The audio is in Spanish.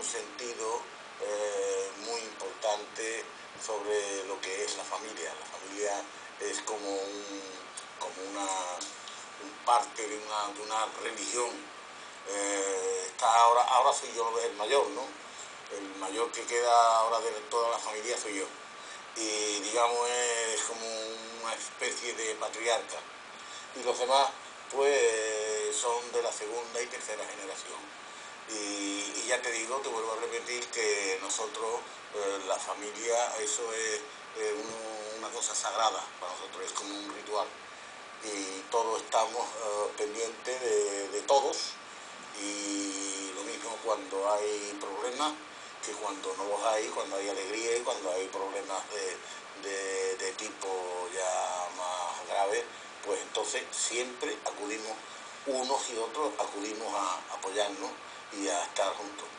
sentido muy importante sobre lo que es la familia. La familia es como un parte de una religión. Ahora soy yo el mayor, ¿no? El mayor que queda ahora de toda la familia soy yo. Y digamos es como una especie de patriarca. Y los demás pues son de la segunda y tercera generación. Y ya te digo, te vuelvo a repetir que nosotros, la familia, eso es una cosa sagrada para nosotros, es como un ritual. Y todos estamos pendientes de todos, y lo mismo cuando hay problemas que cuando no los hay, cuando hay alegría y cuando hay problemas de tipo ya más grave, pues entonces siempre acudimos, unos y otros acudimos a apoyarnos y a estar juntos.